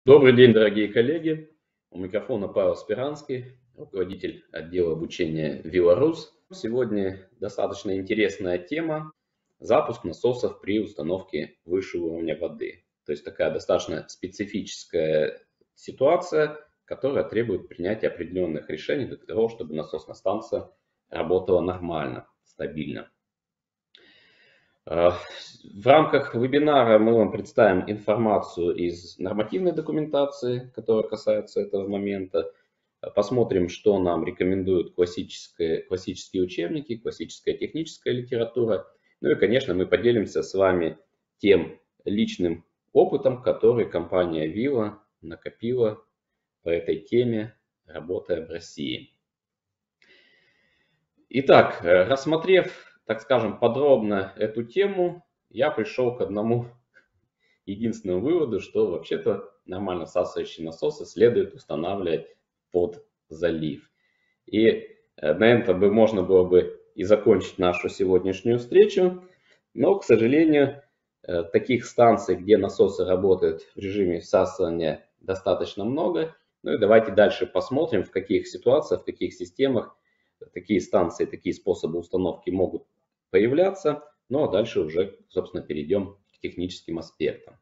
Добрый день, дорогие коллеги. У микрофона Павел Спиранский, руководитель отдела обучения Виларус. Сегодня достаточно интересная тема – запуск насосов при установке высшего уровня воды. То есть такая достаточно специфическая ситуация, которая требует принятия определенных решений для того, чтобы насосная станция работала нормально, стабильно. В рамках вебинара мы вам представим информацию из нормативной документации, которая касается этого момента. Посмотрим, что нам рекомендуют классические учебники, классическая техническая литература. Ну и, конечно, мы поделимся с вами тем личным опытом, который компания Вила накопила по этой теме, работая в России. Итак, рассмотрев, так скажем, подробно эту тему, я пришел к одному единственному выводу, что вообще-то нормально всасывающие насосы следует устанавливать под залив. И на этом можно было бы и закончить нашу сегодняшнюю встречу, но, к сожалению, таких станций, где насосы работают в режиме всасывания, достаточно много. Ну и давайте дальше посмотрим, в каких ситуациях, в каких системах такие станции, такие способы установки могут появляться. Ну а дальше уже, собственно, перейдем к техническим аспектам.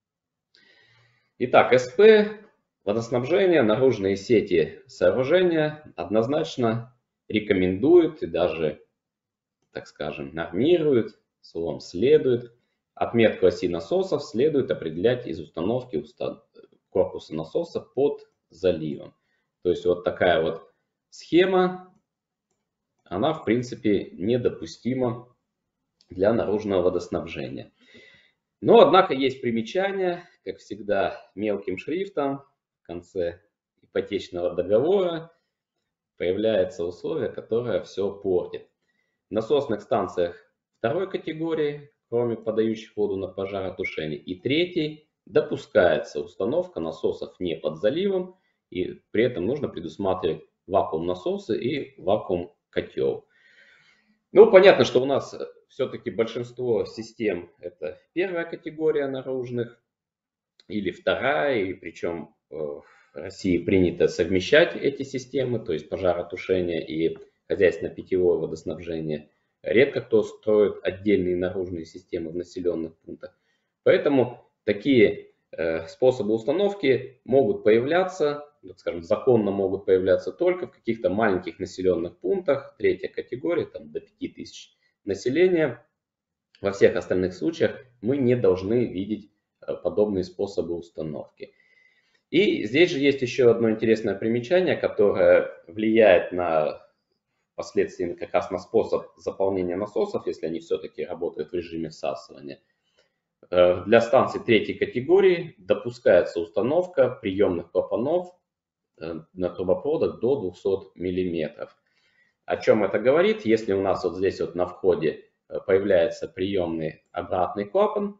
Итак, СП, водоснабжение, наружные сети сооружения однозначно рекомендуют и даже, так скажем, нормируют, словом следует. Отметку оси насосов следует определять из установки корпуса насоса под заливом. То есть вот такая вот схема, она в принципе недопустима для наружного водоснабжения. Но, однако, есть примечания, как всегда, мелким шрифтом в конце ипотечного договора появляется условие, которое все портит. В насосных станциях второй категории, кроме подающих воду на пожаротушение, и третьей, допускается установка насосов не под заливом, и при этом нужно предусматривать вакуум-насосы и вакуум-котел. Ну, понятно, что у нас все-таки большинство систем это первая категория наружных или вторая, и причем в России принято совмещать эти системы, то есть пожаротушение и хозяйственно-питьевое водоснабжение. Редко кто строит отдельные наружные системы в населенных пунктах. Поэтому такие способы установки могут появляться, так скажем, законно могут появляться только в каких-то маленьких населенных пунктах, третья категория, там до 5000 населения. Во всех остальных случаях мы не должны видеть подобные способы установки. И здесь же есть еще одно интересное примечание, которое влияет на впоследствии как раз на способ заполнения насосов, если они все-таки работают в режиме всасывания. Для станций третьей категории допускается установка приемных клапанов на трубопроводах до 200 мм. О чем это говорит? Если у нас вот здесь вот на входе появляется приемный обратный клапан,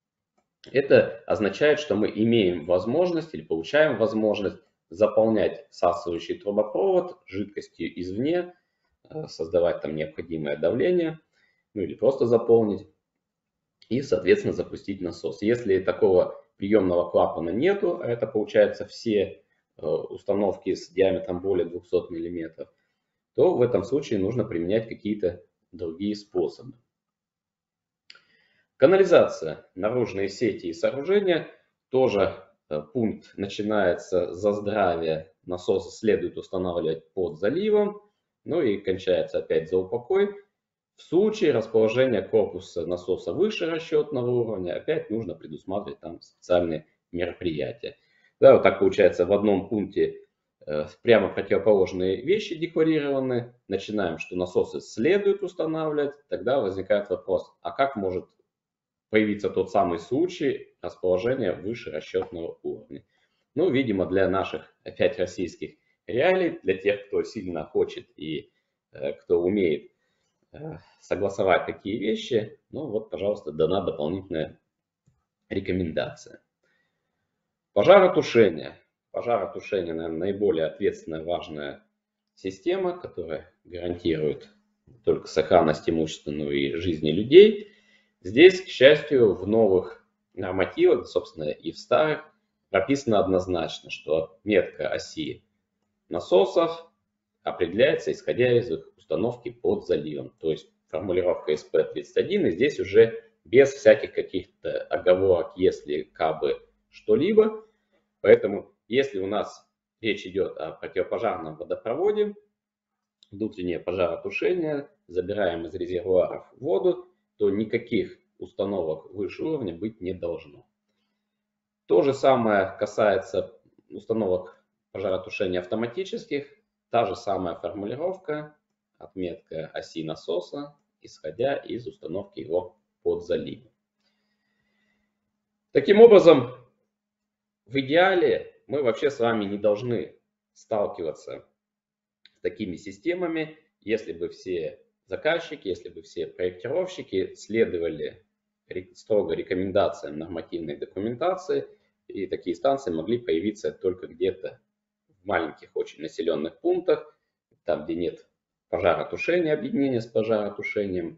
это означает, что мы имеем возможность или получаем возможность заполнять всасывающий трубопровод жидкостью извне, создавать там необходимое давление, ну или просто заполнить и, соответственно, запустить насос. Если такого приемного клапана нету, а это получается все установки с диаметром более 200 мм, то в этом случае нужно применять какие-то другие способы. Канализация, наружные сети и сооружения. Тоже пункт начинается за здравие. Насосы следует устанавливать под заливом. Ну и кончается опять за упокой. В случае расположения корпуса насоса выше расчетного уровня, опять нужно предусматривать там специальные мероприятия. Да, вот так получается, в одном пункте прямо противоположные вещи декларированы. Начинаем, что насосы следует устанавливать. Тогда возникает вопрос, а как может появиться тот самый случай расположения выше расчетного уровня? Ну, видимо, для наших опять российских реалий, для тех, кто сильно хочет и кто умеет согласовать такие вещи, ну вот, пожалуйста, дана дополнительная рекомендация. Пожаротушение. Пожаротушение, наверное, наиболее ответственная, важная система, которая гарантирует только сохранность имущества, но и жизни людей. Здесь, к счастью, в новых нормативах, собственно, и в старых, прописано однозначно, что отметка оси насосов определяется исходя из их установки под заливом. То есть формулировка СП-31, и здесь уже без всяких каких-то оговорок, если кабы что-либо. Поэтому если у нас речь идет о противопожарном водопроводе, внутреннее пожаротушение, забираем из резервуаров воду, то никаких установок выше уровня быть не должно. То же самое касается установок пожаротушения автоматических. Та же самая формулировка, отметка оси насоса, исходя из установки его под заливом. Таким образом, в идеале мы вообще с вами не должны сталкиваться с такими системами, если бы все заказчики, если бы все проектировщики следовали строго рекомендациям нормативной документации, и такие станции могли появиться только где-то в маленьких очень населенных пунктах, там, где нет пожаротушения, объединения с пожаротушением.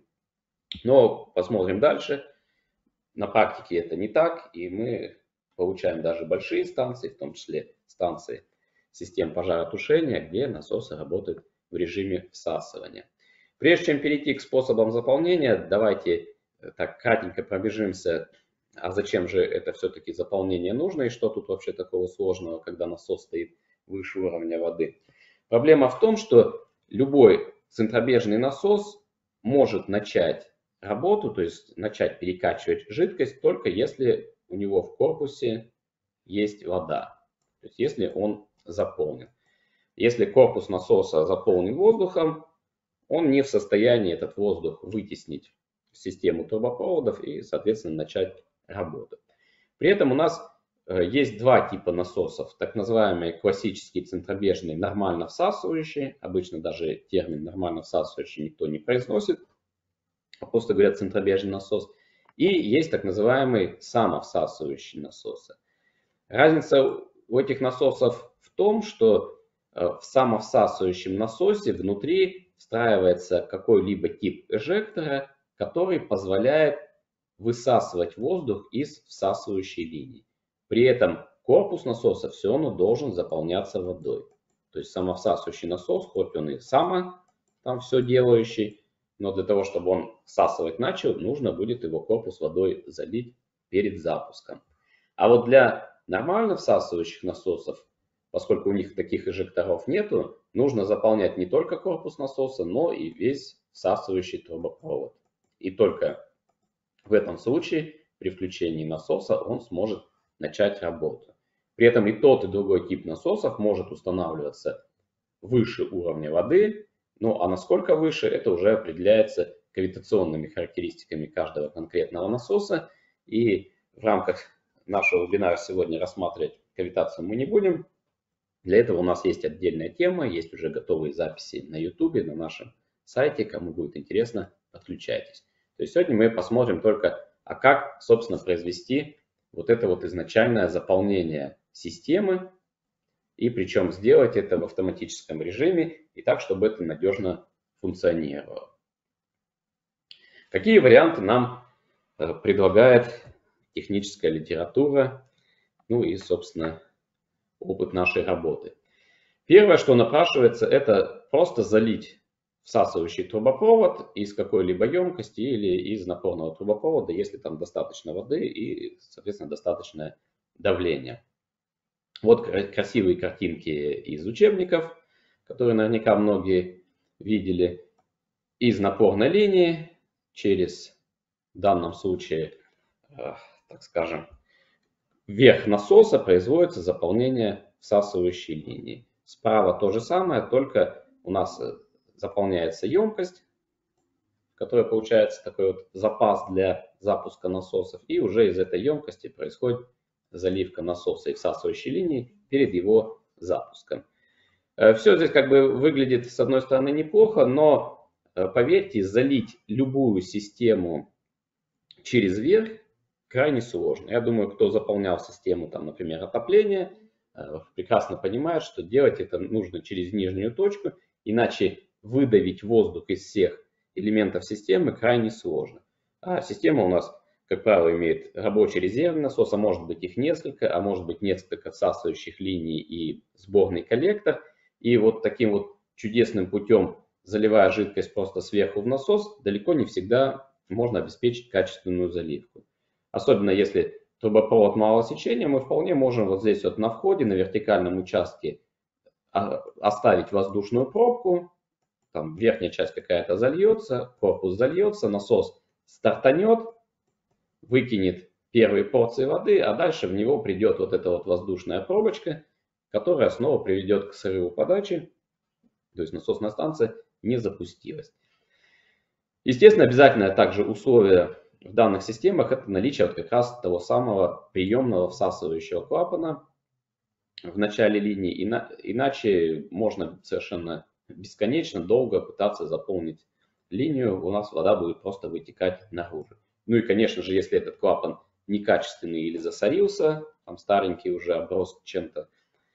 Но посмотрим дальше. На практике это не так, и мы получаем даже большие станции, в том числе станции систем пожаротушения, где насосы работают в режиме всасывания. Прежде чем перейти к способам заполнения, давайте так кратенько пробежимся, а зачем же это все-таки заполнение нужно и что тут вообще такого сложного, когда насос стоит выше уровня воды. Проблема в том, что любой центробежный насос может начать работу, то есть начать перекачивать жидкость, только если у него в корпусе есть вода, то есть если он заполнен. Если корпус насоса заполнен воздухом, он не в состоянии этот воздух вытеснить в систему трубопроводов и, соответственно, начать работу. При этом у нас есть два типа насосов. Так называемые классические центробежные нормально всасывающие. Обычно даже термин нормально всасывающий никто не произносит, а просто говорят центробежный насос. И есть так называемые самовсасывающие насосы. Разница у этих насосов в том, что в самовсасывающем насосе внутри встраивается какой-либо тип эжектора, который позволяет высасывать воздух из всасывающей линии. При этом корпус насоса все равно должен заполняться водой. То есть самовсасывающий насос, хоть он и там все делающий, но для того, чтобы он всасывать начал, нужно будет его корпус водой залить перед запуском. А вот для нормально всасывающих насосов, поскольку у них таких эжекторов нету, нужно заполнять не только корпус насоса, но и весь всасывающий трубопровод. И только в этом случае при включении насоса он сможет начать работу. При этом и тот, и другой тип насосов может устанавливаться выше уровня воды, ну а насколько выше, это уже определяется гравитационными характеристиками каждого конкретного насоса. И в рамках нашего вебинара сегодня рассматривать гравитацию мы не будем. Для этого у нас есть отдельная тема, есть уже готовые записи на YouTube, на нашем сайте. Кому будет интересно, подключайтесь. То есть сегодня мы посмотрим только, а как, собственно, произвести вот это вот изначальное заполнение системы, и причем сделать это в автоматическом режиме и так, чтобы это надежно функционировало. Какие варианты нам предлагает техническая литература, ну и, собственно, опыт нашей работы. Первое, что напрашивается, это просто залить всасывающий трубопровод из какой-либо емкости или из напорного трубопровода, если там достаточно воды и, соответственно, достаточное давление. Вот красивые картинки из учебников, которые наверняка многие видели. Из напорной линии через, в данном случае, так скажем, верх насоса производится заполнение всасывающей линии. Справа то же самое, только у нас заполняется емкость, в которой получается такой вот запас для запуска насосов. И уже из этой емкости происходит заливка насоса и всасывающей линии перед его запуском. Все здесь как бы выглядит с одной стороны неплохо, но поверьте, залить любую систему через верх крайне сложно. Я думаю, кто заполнял систему, там, например, отопления, прекрасно понимает, что делать это нужно через нижнюю точку, иначе выдавить воздух из всех элементов системы крайне сложно. А система у нас как правило, имеет рабочий резервный насос, а может быть их несколько, а может быть несколько всасывающих линий и сборный коллектор. И вот таким вот чудесным путем, заливая жидкость просто сверху в насос, далеко не всегда можно обеспечить качественную заливку. Особенно если трубопровод малого сечения, мы вполне можем вот здесь вот на входе, на вертикальном участке оставить воздушную пробку, там верхняя часть какая-то зальется, корпус зальется, насос стартанет, выкинет первые порции воды, а дальше в него придет вот эта вот воздушная пробочка, которая снова приведет к срыву подачи, то есть насосная станция не запустилась. Естественно, обязательное также условие в данных системах — это наличие вот как раз того самого приемного всасывающего клапана в начале линии, иначе можно совершенно бесконечно долго пытаться заполнить линию, у нас вода будет просто вытекать наружу. Ну и, конечно же, если этот клапан некачественный или засорился, там старенький уже оброс чем-то,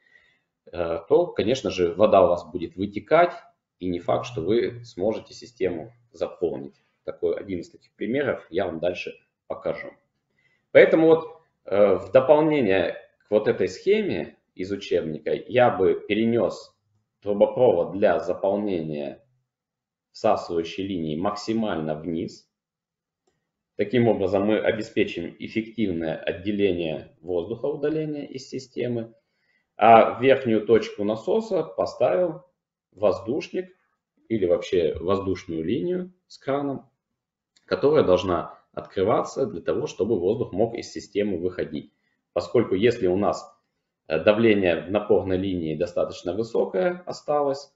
то, конечно же, вода у вас будет вытекать, и не факт, что вы сможете систему заполнить. Такой один из таких примеров я вам дальше покажу. Поэтому вот в дополнение к вот этой схеме из учебника я бы перенес трубопровод для заполнения всасывающей линии максимально вниз. Таким образом мы обеспечим эффективное отделение воздуха, удаления из системы. А в верхнюю точку насоса поставил воздушник или вообще воздушную линию с краном, которая должна открываться для того, чтобы воздух мог из системы выходить. Поскольку если у нас давление в напорной линии достаточно высокое осталось,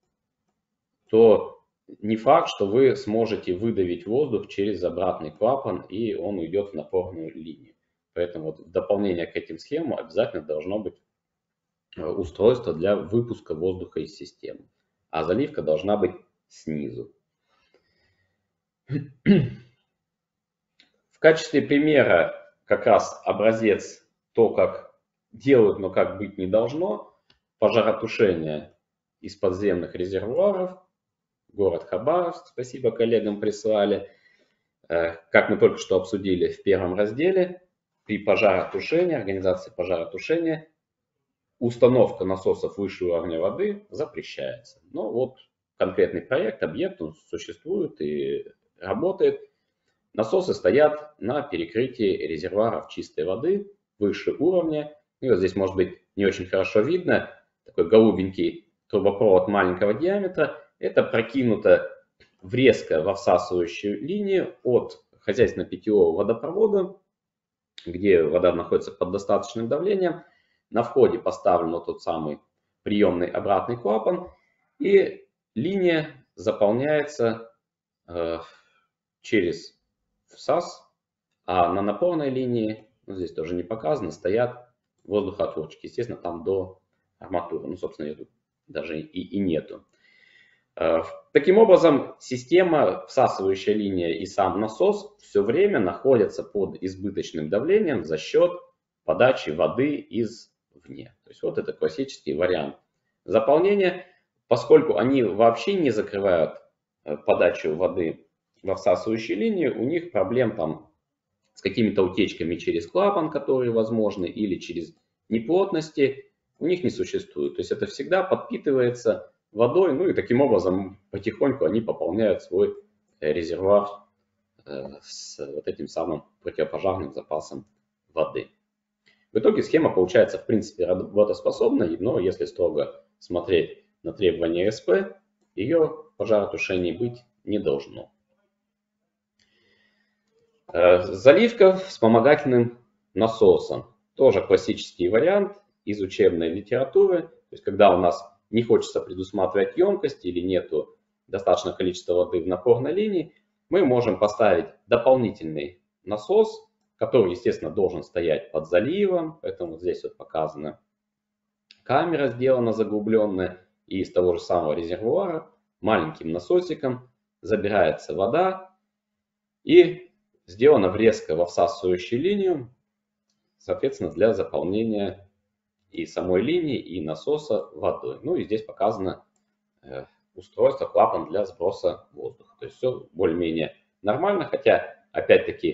то не факт, что вы сможете выдавить воздух через обратный клапан, и он уйдет в напорную линию. Поэтому вот в дополнение к этим схемам обязательно должно быть устройство для выпуска воздуха из системы. А заливка должна быть снизу. В качестве примера как раз образец то, как делают, но как быть не должно. Пожаротушение из подземных резервуаров. Город Хабаровск, спасибо коллегам прислали. Как мы только что обсудили в первом разделе, при пожаротушении, организации пожаротушения, установка насосов выше уровня воды запрещается. Но вот конкретный проект, объект, он существует и работает. Насосы стоят на перекрытии резервуаров чистой воды выше уровня. И вот здесь может быть не очень хорошо видно, такой голубенький трубопровод маленького диаметра. Это прокинуто врезко во всасывающую линию от хозяйственно-питьевого водопровода, где вода находится под достаточным давлением. На входе поставлен вот тот самый приемный обратный клапан, и линия заполняется через всас, а на напорной линии, ну, здесь тоже не показано, стоят воздухоотводчики. Естественно, там до арматуры. Ну, собственно, ее тут даже и нету. Таким образом, система, всасывающая линия и сам насос все время находятся под избыточным давлением за счет подачи воды извне. То есть вот это классический вариант заполнения. Поскольку они вообще не закрывают подачу воды во всасывающей линии, у них проблем там с какими-то утечками через клапан, которые возможны, или через неплотности, у них не существует. То есть это всегда подпитывается водой, ну и таким образом потихоньку они пополняют свой резервуар с вот этим самым противопожарным запасом воды. В итоге схема получается в принципе работоспособной, но если строго смотреть на требования РСП, ее пожаротушений быть не должно. Заливка вспомогательным насосом. Тоже классический вариант из учебной литературы. То есть когда у нас не хочется предусматривать емкость или нету достаточного количества воды в напорной линии, мы можем поставить дополнительный насос, который, естественно, должен стоять под заливом. Поэтому вот здесь вот показана камера, сделана заглубленная, и из того же самого резервуара маленьким насосиком забирается вода и сделана врезка во всасывающую линию, соответственно, для заполнения и самой линии, и насоса водой. Ну и здесь показано устройство, клапан для сброса воздуха. То есть все более-менее нормально, хотя, опять-таки,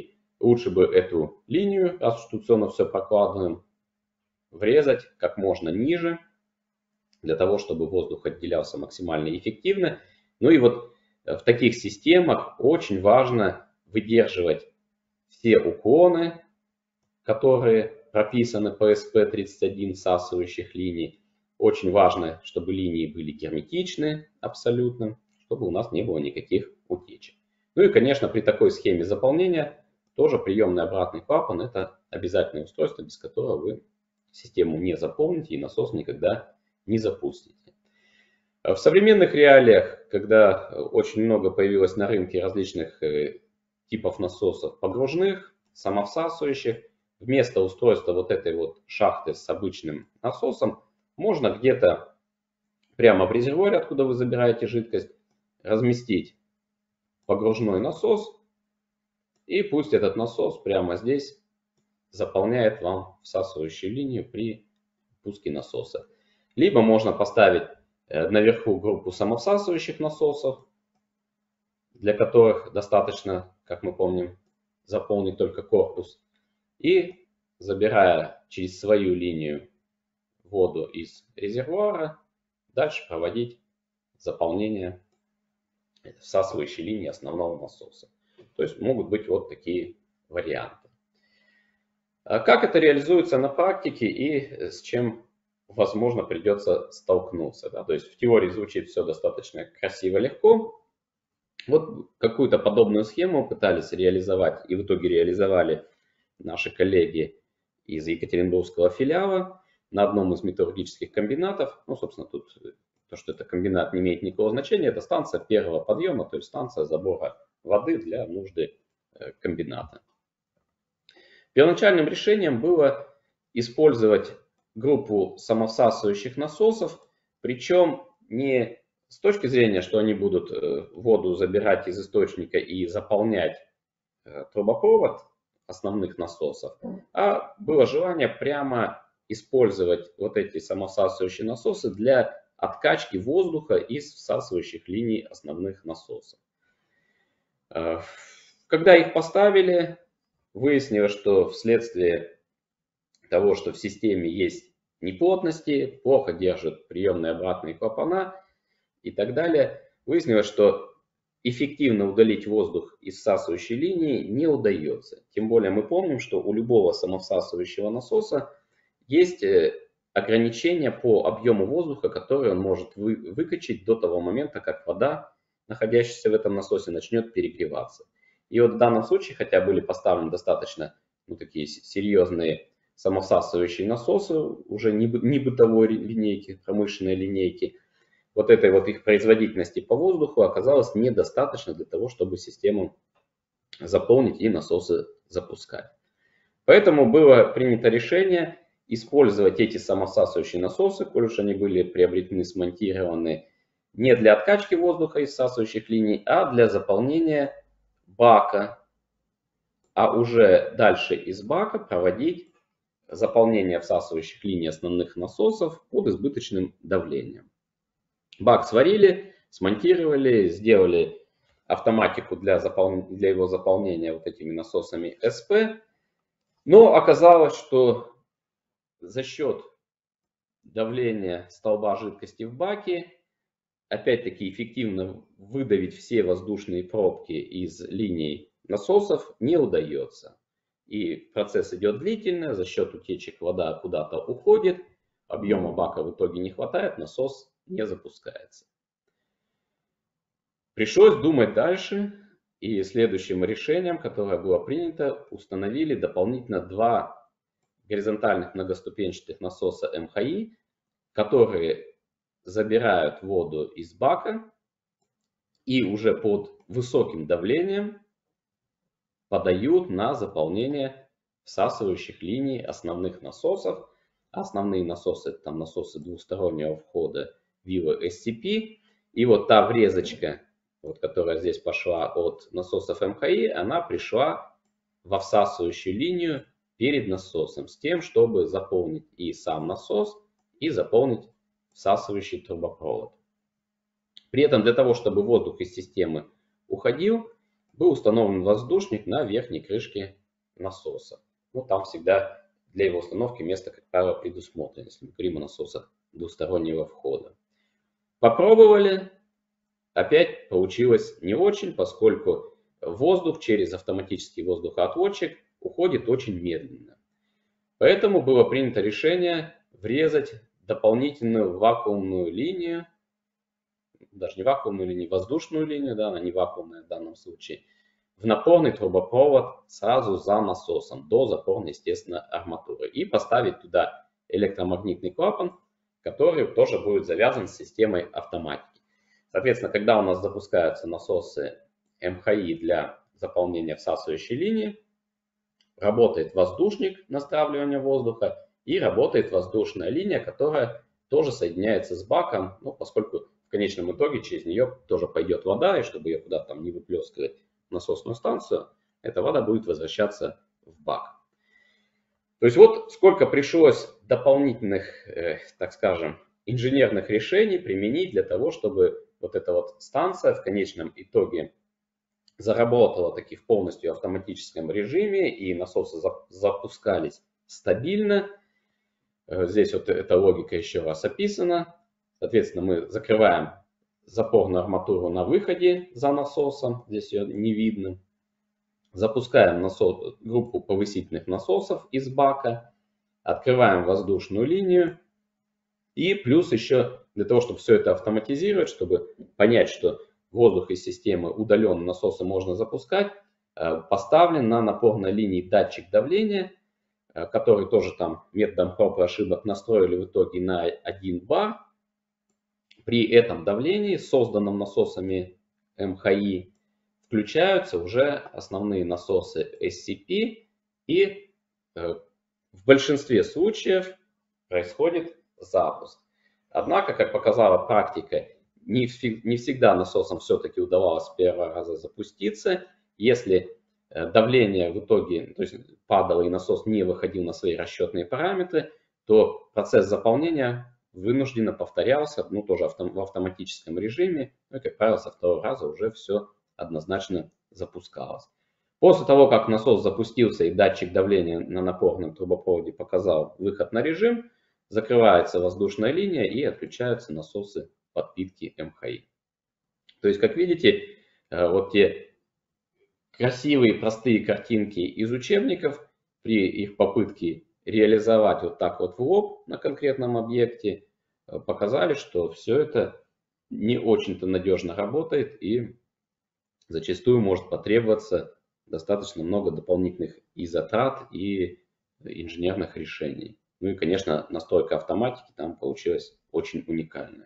лучше бы эту линию, раз уж тут все прокладываем, врезать как можно ниже, для того, чтобы воздух отделялся максимально эффективно. Ну и вот в таких системах очень важно выдерживать все уклоны, которые прописаны по SP31 всасывающих линий. Очень важно, чтобы линии были герметичны абсолютно, чтобы у нас не было никаких утечек. Ну и, конечно, при такой схеме заполнения тоже приемный обратный клапан – это обязательное устройство, без которого вы систему не заполните и насос никогда не запустите. В современных реалиях, когда очень много появилось на рынке различных типов насосов погружных, самовсасывающих, вместо устройства вот этой вот шахты с обычным насосом можно где-то прямо в резервуаре, откуда вы забираете жидкость, разместить погружной насос, и пусть этот насос прямо здесь заполняет вам всасывающую линию при пуске насоса. Либо можно поставить наверху группу самовсасывающих насосов, для которых достаточно, как мы помним, заполнить только корпус. И забирая через свою линию воду из резервуара, дальше проводить заполнение всасывающей линии основного насоса. То есть могут быть вот такие варианты. Как это реализуется на практике и с чем, возможно, придется столкнуться. Да? То есть в теории звучит все достаточно красиво, легко. Вот какую-то подобную схему пытались реализовать и в итоге реализовали наши коллеги из Екатеринбургского филиала на одном из металлургических комбинатов. Ну, собственно, тут то, что это комбинат, не имеет никакого значения. Это станция первого подъема, то есть станция забора воды для нужды комбината. Первоначальным решением было использовать группу самовсасывающих насосов, причем не с точки зрения, что они будут воду забирать из источника и заполнять трубопровод основных насосов, а было желание прямо использовать вот эти самовсасывающие насосы для откачки воздуха из всасывающих линий основных насосов. Когда их поставили, выяснилось, что вследствие того, что в системе есть неплотности, плохо держат приемные обратные клапана и так далее, выяснилось, что эффективно удалить воздух из всасывающей линии не удается. Тем более мы помним, что у любого самовсасывающего насоса есть ограничения по объему воздуха, который он может выкачать до того момента, как вода, находящаяся в этом насосе, начнет перегреваться. И вот в данном случае, хотя были поставлены достаточно такие серьезные самовсасывающие насосы, уже не бытовой линейки, промышленной линейки, вот этой вот их производительности по воздуху оказалось недостаточно для того, чтобы систему заполнить и насосы запускать. Поэтому было принято решение использовать эти самовсасывающие насосы, коль уж они были приобретены, смонтированы не для откачки воздуха из всасывающих линий, а для заполнения бака, а уже дальше из бака проводить заполнение всасывающих линий основных насосов под избыточным давлением. Бак сварили, смонтировали, сделали автоматику для его заполнения вот этими насосами СП. Но оказалось, что за счет давления столба жидкости в баке, опять-таки эффективно выдавить все воздушные пробки из линий насосов не удается. И процесс идет длительно, за счет утечек вода куда-то уходит, объема бака в итоге не хватает, насос не запускается. Пришлось думать дальше, и следующим решением, которое было принято, установили дополнительно два горизонтальных многоступенчатых насоса МХИ, которые забирают воду из бака и уже под высоким давлением подают на заполнение всасывающих линий основных насосов. Основные насосы — это там насосы двустороннего входа Vivo SCP. И вот та врезочка, вот, которая здесь пошла от насосов МХИ, она пришла во всасывающую линию перед насосом с тем, чтобы заполнить и сам насос, и заполнить всасывающий трубопровод. При этом для того, чтобы воздух из системы уходил, был установлен воздушник на верхней крышке насоса. Ну, там всегда для его установки место, как правило, предусмотрено, если мы говорим о насосах двустороннего входа. Попробовали, опять получилось не очень, поскольку воздух через автоматический воздухоотводчик уходит очень медленно. Поэтому было принято решение врезать дополнительную вакуумную линию, даже не вакуумную линию, воздушную линию, да, она не вакуумная в данном случае, в напорный трубопровод сразу за насосом, до запорной, естественно, арматуры. И поставить туда электромагнитный клапан, который тоже будет завязан с системой автоматики. Соответственно, когда у нас запускаются насосы МХИ для заполнения всасывающей линии, работает воздушник на стравливание воздуха и работает воздушная линия, которая тоже соединяется с баком, ну, поскольку в конечном итоге через нее тоже пойдет вода, и чтобы ее куда-то там не выплескивать в насосную станцию, эта вода будет возвращаться в бак. То есть вот сколько пришлось дополнительных, так скажем, инженерных решений применить для того, чтобы вот эта вот станция в конечном итоге заработала таки в полностью автоматическом режиме, и насосы запускались стабильно. Здесь вот эта логика еще раз описана. Соответственно, мы закрываем запорную арматуру на выходе за насосом, здесь ее не видно. Запускаем группу повысительных насосов из бака, открываем воздушную линию. И плюс еще для того, чтобы все это автоматизировать, чтобы понять, что воздух из системы удаленно насоса можно запускать, поставлен на напорной линии датчик давления, который тоже там методом проб и ошибок настроили в итоге на 1 бар. При этом давлении, созданном насосами МХИ, включаются уже основные насосы SCP, и в большинстве случаев происходит запуск. Однако, как показала практика, не всегда насосам все-таки удавалось с первого раза запуститься. Если давление в итоге, то есть падало и насос не выходил на свои расчетные параметры, то процесс заполнения вынужденно повторялся, ну тоже в автоматическом режиме, ну и, как правило, со второго раза уже все однозначно запускалось. После того, как насос запустился и датчик давления на напорном трубопроводе показал выход на режим, закрывается воздушная линия и отключаются насосы подпитки МХИ. То есть, как видите, вот те красивые простые картинки из учебников при их попытке реализовать вот так вот в лоб на конкретном объекте показали, что все это не очень-то надежно работает и зачастую может потребоваться достаточно много дополнительных и затрат, и инженерных решений. Ну и, конечно, настройка автоматики там получилась очень уникальная.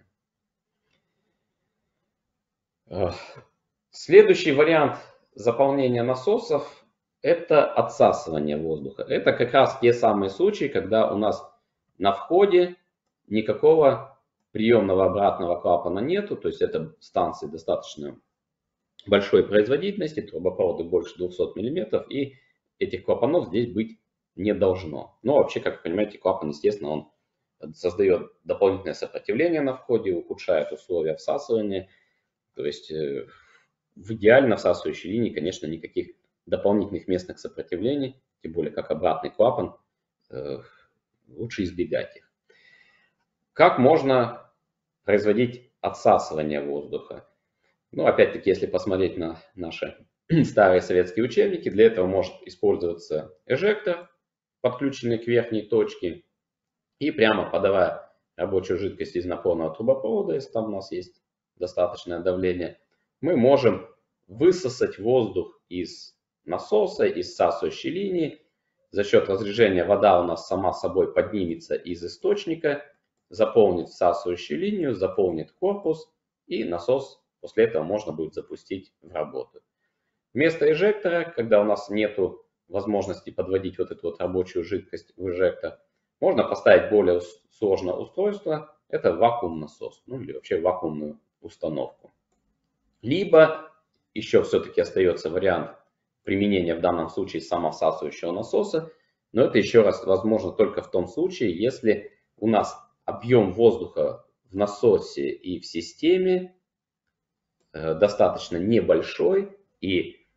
Следующий вариант заполнения насосов – это отсасывание воздуха. Это как раз те самые случаи, когда у нас на входе никакого приемного обратного клапана нету, то есть это станции достаточно большой производительности, трубопроводы больше 200 мм, и этих клапанов здесь быть не должно. Но вообще, как вы понимаете, клапан, естественно, он создает дополнительное сопротивление на входе, ухудшает условия всасывания. То есть в идеально всасывающей линии, конечно, никаких дополнительных местных сопротивлений, тем более как обратный клапан, лучше избегать их. Как можно производить отсасывание воздуха? Ну, опять-таки, если посмотреть на наши старые советские учебники, для этого может использоваться эжектор, подключенный к верхней точке, и прямо подавая рабочую жидкость из напорного трубопровода, если там у нас есть достаточное давление, мы можем высосать воздух из насоса, из всасывающей линии. За счет разрежения вода у нас сама собой поднимется из источника, заполнит всасывающую линию, заполнит корпус, и насос после этого можно будет запустить в работу. Вместо эжектора, когда у нас нет возможности подводить вот эту вот рабочую жидкость в эжектор, можно поставить более сложное устройство. Это вакуум-насос, ну или вообще вакуумную установку. Либо еще все-таки остается вариант применения в данном случае самовсасывающего насоса, но это еще раз возможно только в том случае, если у нас объем воздуха в насосе и в системе достаточно небольшой, и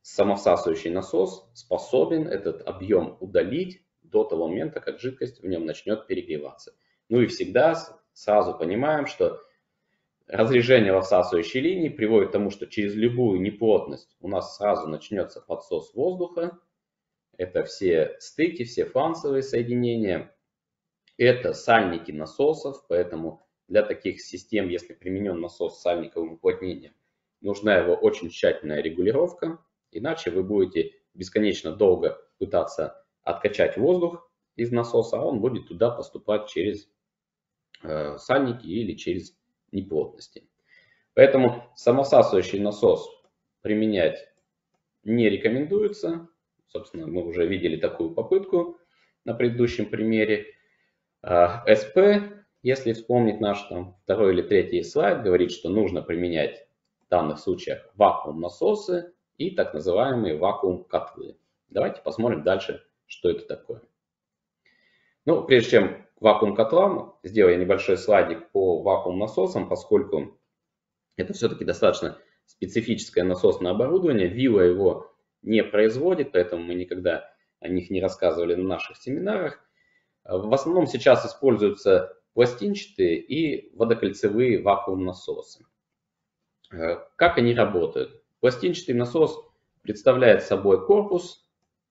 самовсасывающий насос способен этот объем удалить до того момента, как жидкость в нем начнет перегреваться. Ну и всегда сразу понимаем, что разрежение во всасывающей линии приводит к тому, что через любую неплотность у нас сразу начнется подсос воздуха. Это все стыки, все фланцевые соединения. Это сальники насосов, поэтому для таких систем, если применен насос с сальниковым уплотнением, нужна его очень тщательная регулировка, иначе вы будете бесконечно долго пытаться откачать воздух из насоса, а он будет туда поступать через сальники или через неплотности. Поэтому самовсасывающий насос применять не рекомендуется. Собственно, мы уже видели такую попытку на предыдущем примере. СП, если вспомнить наш там второй или третий слайд, говорит, что нужно применять в данных случаях вакуум-насосы и так называемые вакуум-котлы. Давайте посмотрим дальше, что это такое. Ну, прежде чем к вакуум-котлам, сделаю я небольшой слайдик по вакуум-насосам, поскольку это все-таки достаточно специфическое насосное оборудование. Вилла его не производит, поэтому мы никогда о них не рассказывали на наших семинарах. В основном сейчас используются пластинчатые и водокольцевые вакуум-насосы. Как они работают? Пластинчатый насос представляет собой корпус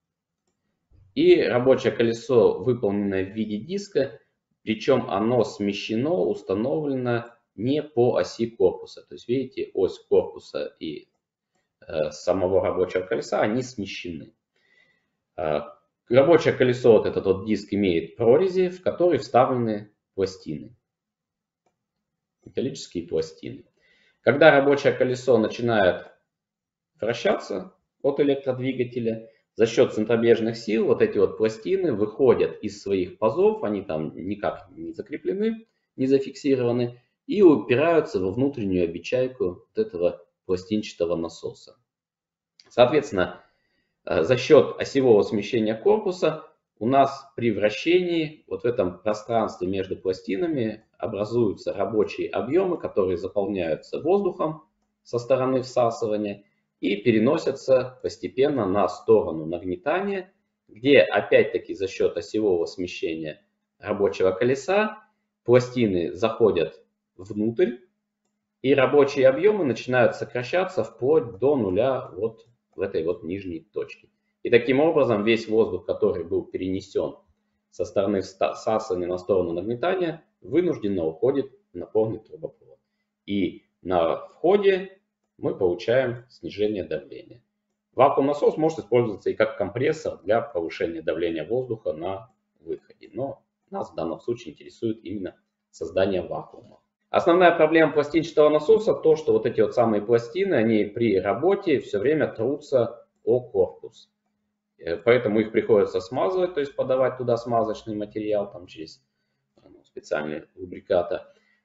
и рабочее колесо, выполненное в виде диска, причем оно смещено, установлено не по оси корпуса. То есть, видите, ось корпуса и самого рабочего колеса, они смещены. Рабочее колесо, вот этот вот диск, имеет прорези, в которые вставлены пластины, металлические пластины. Когда рабочее колесо начинает вращаться от электродвигателя, за счет центробежных сил вот эти вот пластины выходят из своих пазов, они там никак не закреплены, не зафиксированы, и упираются во внутреннюю обечайку вот этого пластинчатого насоса. Соответственно, за счет осевого смещения корпуса у нас при вращении вот в этом пространстве между пластинами образуются рабочие объемы, которые заполняются воздухом со стороны всасывания и переносятся постепенно на сторону нагнетания, где опять-таки за счет осевого смещения рабочего колеса пластины заходят внутрь, и рабочие объемы начинают сокращаться вплоть до нуля вот в этой вот нижней точке. И таким образом весь воздух, который был перенесен со стороны всасывания на сторону нагнетания, вынужденно уходит на полный трубопровод. И на входе мы получаем снижение давления. Вакуум-насос может использоваться и как компрессор для повышения давления воздуха на выходе. Но нас в данном случае интересует именно создание вакуума. Основная проблема пластинчатого насоса то, что вот эти вот самые пластины, они при работе все время трутся о корпус. Поэтому их приходится смазывать, то есть подавать туда смазочный материал там, через специальные лубрикаты.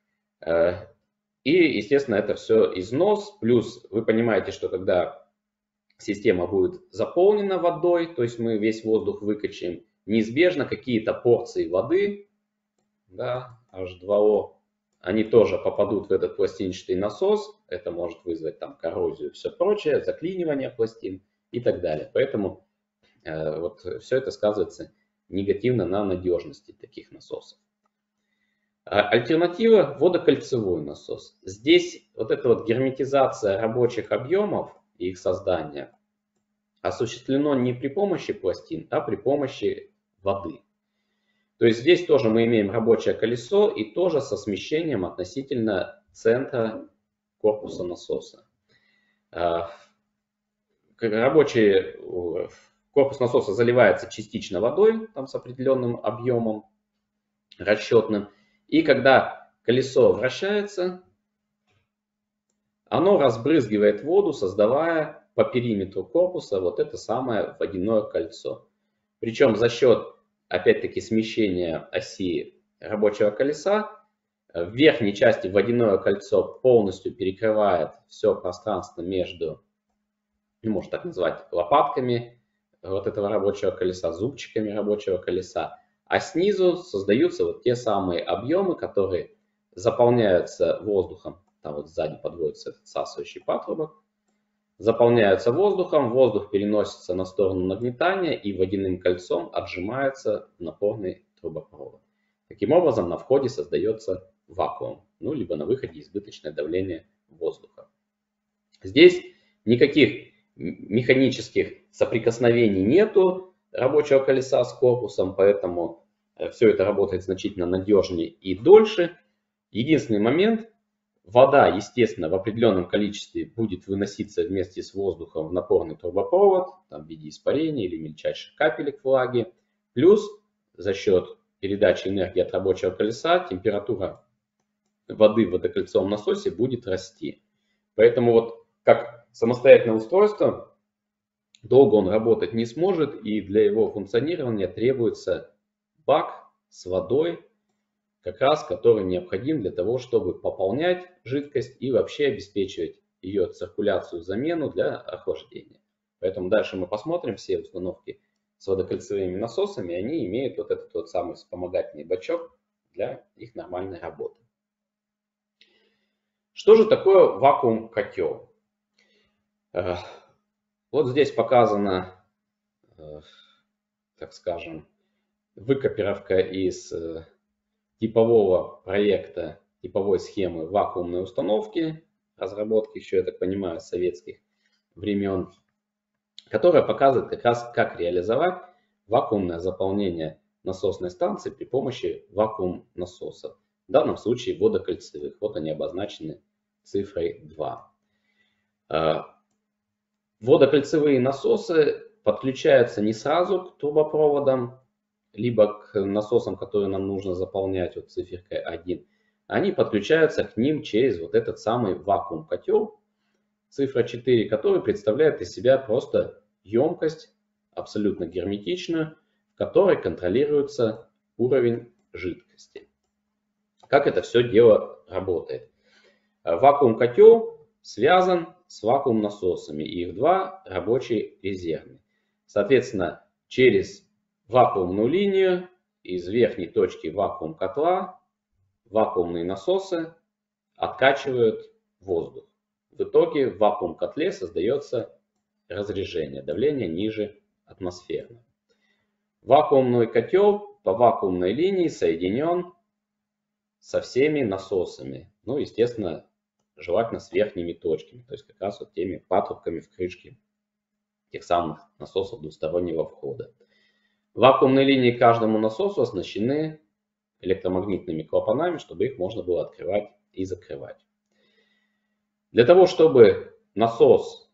И, естественно, это все износ. Плюс вы понимаете, что когда система будет заполнена водой, то есть мы весь воздух выкачаем, неизбежно какие-то порции воды, да, H2O, они тоже попадут в этот пластинчатый насос. Это может вызвать там коррозию и все прочее, заклинивание пластин и так далее. Поэтому вот все это сказывается негативно на надежности таких насосов. Альтернатива – водокольцевой насос. Здесь вот эта вот герметизация рабочих объемов и их создание осуществлено не при помощи пластин, а при помощи воды. То есть здесь тоже мы имеем рабочее колесо и тоже со смещением относительно центра корпуса насоса. Корпус насоса заливается частично водой, там с определенным объемом расчетным. И когда колесо вращается, оно разбрызгивает воду, создавая по периметру корпуса вот это самое водяное кольцо. Причем за счет, опять-таки, смещения оси рабочего колеса, в верхней части водяное кольцо полностью перекрывает все пространство между, можно так назвать, лопатками вот этого рабочего колеса, зубчиками рабочего колеса. А снизу создаются вот те самые объемы, которые заполняются воздухом. Там вот сзади подводится этот всасывающий патрубок. заполняются воздухом, воздух переносится на сторону нагнетания и водяным кольцом отжимается в напорный трубопровод. Таким образом, на входе создается вакуум, ну, либо на выходе избыточное давление воздуха. Здесь никаких механических соприкосновений нету рабочего колеса с корпусом, поэтому все это работает значительно надежнее и дольше. Единственный момент: вода, естественно, в определенном количестве будет выноситься вместе с воздухом в напорный трубопровод, там, в виде испарения или мельчайших капелек влаги. Плюс за счет передачи энергии от рабочего колеса температура воды в водокольцевом насосе будет расти. Поэтому вот как самостоятельное устройство долго он работать не сможет, и для его функционирования требуется бак с водой, как раз который необходим для того, чтобы пополнять жидкость и вообще обеспечивать ее циркуляцию, замену для охлаждения. Поэтому дальше мы посмотрим все установки с водокольцевыми насосами, они имеют вот этот вот самый вспомогательный бачок для их нормальной работы. Что же такое вакуум-котел? Вот здесь показана, так скажем, выкопировка из типового проекта, типовой схемы вакуумной установки, разработки еще, я так понимаю, советских времен, которая показывает как раз, как реализовать вакуумное заполнение насосной станции при помощи вакуум-насосов. В данном случае водокольцевых. Вот они обозначены цифрой 2. Водокольцевые насосы подключаются не сразу к трубопроводам, либо к насосам, которые нам нужно заполнять вот циферкой 1. Они подключаются к ним через вот этот самый вакуум-котел, цифра 4, который представляет из себя просто емкость, абсолютно герметичную, в которой контролируется уровень жидкости. Как это все дело работает? Вакуум-котел связан с вакуум-насосами, их два: рабочий и резервный. Соответственно, через вакуумную линию из верхней точки вакуум-котла вакуумные насосы откачивают воздух. В итоге в вакуум-котле создается разрежение, давление ниже атмосферного. Вакуумный котел по вакуумной линии соединен со всеми насосами. Ну, естественно, желательно с верхними точками, то есть как раз вот теми патрубками в крышке тех самых насосов двустороннего входа. Вакуумные линии каждому насосу оснащены электромагнитными клапанами, чтобы их можно было открывать и закрывать. Для того, чтобы насос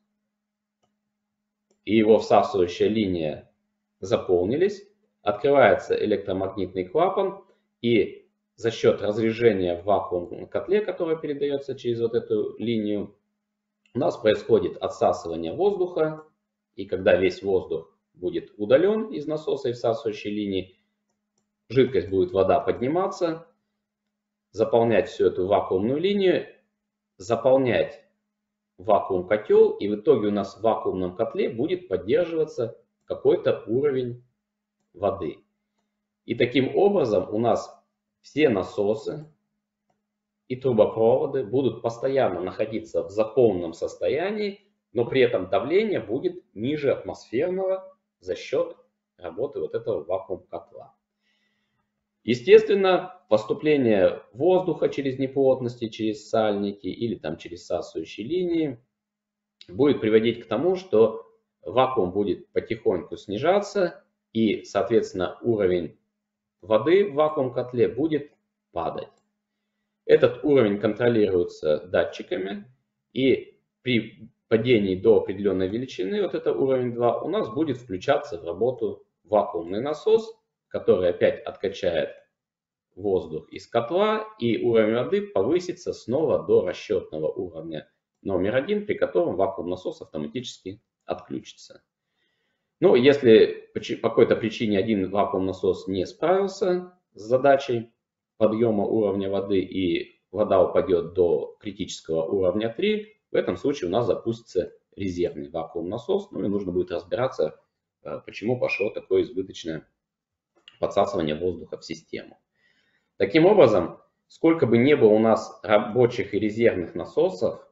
и его всасывающая линия заполнились, открывается электромагнитный клапан, и за счет разрежения в вакуумном котле, которое передается через вот эту линию, у нас происходит отсасывание воздуха, и когда весь воздух будет удален из насоса и всасывающей линии, жидкость будет, вода, подниматься, заполнять всю эту вакуумную линию, заполнять вакуум-котел, и в итоге у нас в вакуумном котле будет поддерживаться какой-то уровень воды. И таким образом у нас все насосы и трубопроводы будут постоянно находиться в заполненном состоянии, но при этом давление будет ниже атмосферного за счет работы вот этого вакуум-котла. Естественно, поступление воздуха через неплотности, через сальники или там через всасывающие линии будет приводить к тому, что вакуум будет потихоньку снижаться, и, соответственно, уровень воды в вакуум-котле будет падать. Этот уровень контролируется датчиками, и при падении до определенной величины, вот это уровень 2, у нас будет включаться в работу вакуумный насос, который опять откачает воздух из котла, и уровень воды повысится снова до расчетного уровня номер 1, при котором вакуум-насос автоматически отключится. Но если по какой-то причине один вакуум-насос не справился с задачей подъема уровня воды и вода упадет до критического уровня 3, в этом случае у нас запустится резервный вакуум-насос. Ну и нужно будет разбираться, почему пошло такое избыточное подсасывание воздуха в систему. Таким образом, сколько бы ни было у нас рабочих и резервных насосов,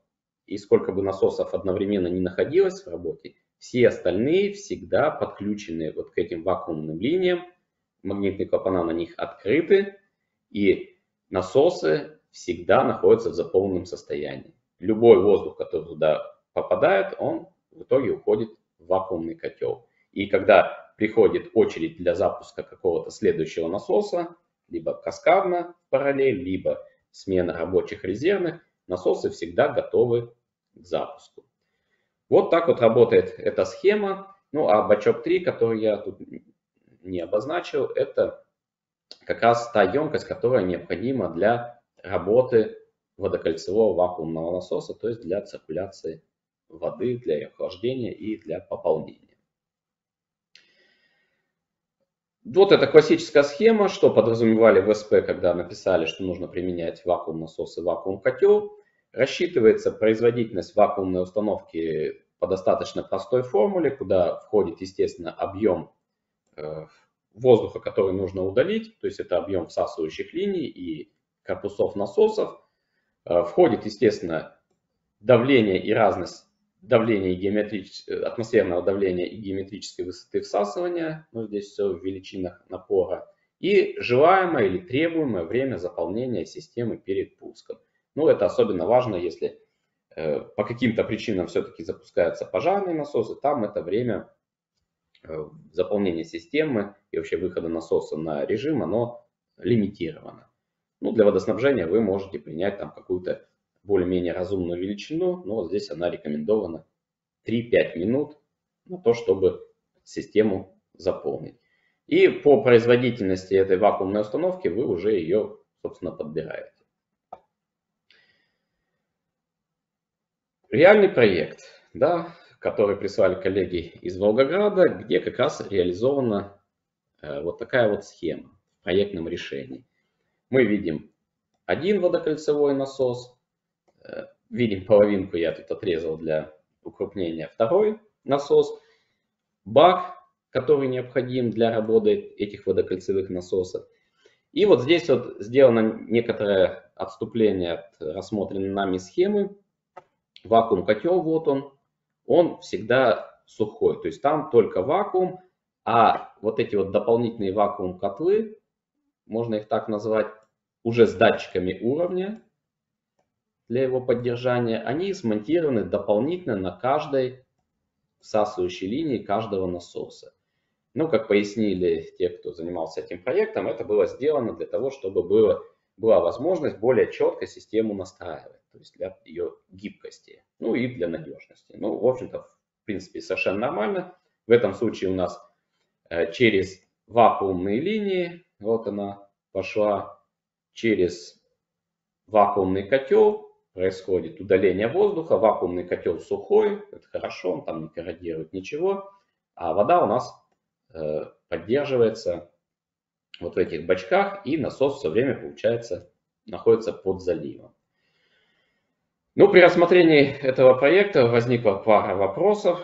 и сколько бы насосов одновременно не находилось в работе, все остальные всегда подключены вот к этим вакуумным линиям, магнитные клапана на них открыты, и насосы всегда находятся в заполненном состоянии. Любой воздух, который туда попадает, он в итоге уходит в вакуумный котел. И когда приходит очередь для запуска какого-то следующего насоса, либо каскадно в параллель, либо смена рабочих резервных, насосы всегда готовы к запуску. Вот так вот работает эта схема. Ну а бачок 3, который я тут не обозначил, это как раз та емкость, которая необходима для работы водокольцевого вакуумного насоса, то есть для циркуляции воды, для ее охлаждения и для пополнения. Вот это классическая схема, что подразумевали в СП, когда написали, что нужно применять вакуум-насос и вакуум-котел. Рассчитывается производительность вакуумной установки по достаточно простой формуле, куда входит, естественно, объем воздуха, который нужно удалить, то есть это объем всасывающих линий и корпусов насосов. Входит, естественно, давление и разность давления и атмосферного давления и геометрической высоты всасывания, ну, здесь все в величинах напора, и желаемое или требуемое время заполнения системы перед пуском. Ну, это особенно важно, если по каким-то причинам все-таки запускаются пожарные насосы, там это время заполнения системы и вообще выхода насоса на режим, оно лимитировано. Ну, для водоснабжения вы можете принять там какую-то более-менее разумную величину, но вот здесь она рекомендована 3-5 минут на то, чтобы систему заполнить. И по производительности этой вакуумной установки вы уже ее, собственно, подбираете. Реальный проект, да, который прислали коллеги из Волгограда, где как раз реализована вот такая вот схема в проектном решении. Мы видим один водокольцевой насос, видим половинку, я тут отрезал для укрупнения, второй насос, бак, который необходим для работы этих водокольцевых насосов. И вот здесь вот сделано некоторое отступление от рассмотренной нами схемы. Вакуум-котел, вот он всегда сухой, то есть там только вакуум, а вот эти вот дополнительные вакуум-котлы, можно их так назвать, уже с датчиками уровня для его поддержания, они смонтированы дополнительно на каждой всасывающей линии каждого насоса. Ну, как пояснили те, кто занимался этим проектом, это было сделано для того, чтобы была возможность более четко систему настраивать, то есть для ее гибкости, ну и для надежности. Ну, в общем-то, в принципе, совершенно нормально. В этом случае у нас через вакуумные линии, вот она пошла, через вакуумный котел происходит удаление воздуха, вакуумный котел сухой, это хорошо, он там не корродирует ничего, а вода у нас поддерживается вот в этих бачках, и насос все время, получается, находится под заливом. Ну, при рассмотрении этого проекта возникла пара вопросов.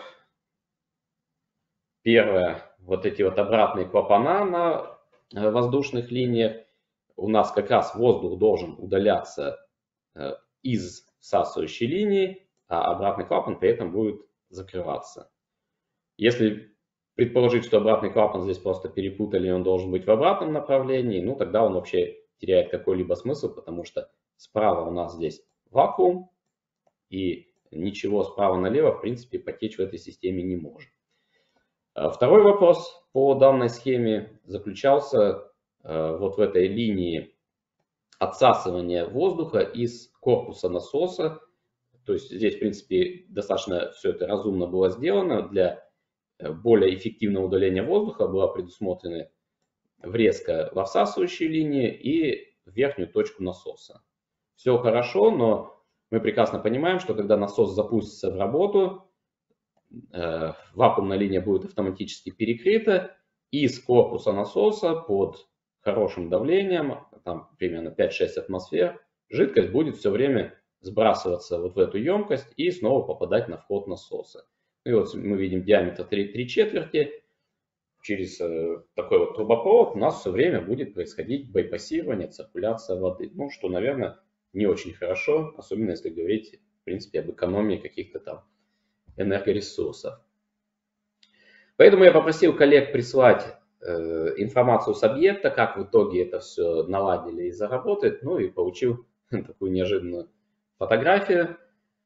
Первое, вот эти вот обратные клапана на воздушных линиях. У нас как раз воздух должен удаляться из всасывающей линии, а обратный клапан при этом будет закрываться. Если предположить, что обратный клапан здесь просто перепутали, он должен быть в обратном направлении, ну тогда он вообще теряет какой-либо смысл, потому что справа у нас здесь вакуум, и ничего справа налево, в принципе, потечь в этой системе не может. Второй вопрос по данной схеме заключался вот в этой линии отсасывания воздуха из корпуса насоса. То есть здесь, в принципе, достаточно все это разумно было сделано. Для более эффективного удаления воздуха была предусмотрена врезка во всасывающей линии и в верхнюю точку насоса. Все хорошо, но мы прекрасно понимаем, что когда насос запустится в работу, вакуумная линия будет автоматически перекрыта, и из корпуса насоса под хорошим давлением, там примерно 5-6 атмосфер, жидкость будет все время сбрасываться вот в эту емкость и снова попадать на вход насоса. И вот мы видим диаметр 3/4. Через такой вот трубопровод у нас все время будет происходить байпассирование, циркуляция воды. Ну, что, наверное, не очень хорошо, особенно если говорить в принципе, об экономии каких-то там энергоресурсов. Поэтому я попросил коллег прислать информацию с объекта, как в итоге это все наладили и заработает. Ну и получил такую неожиданную фотографию,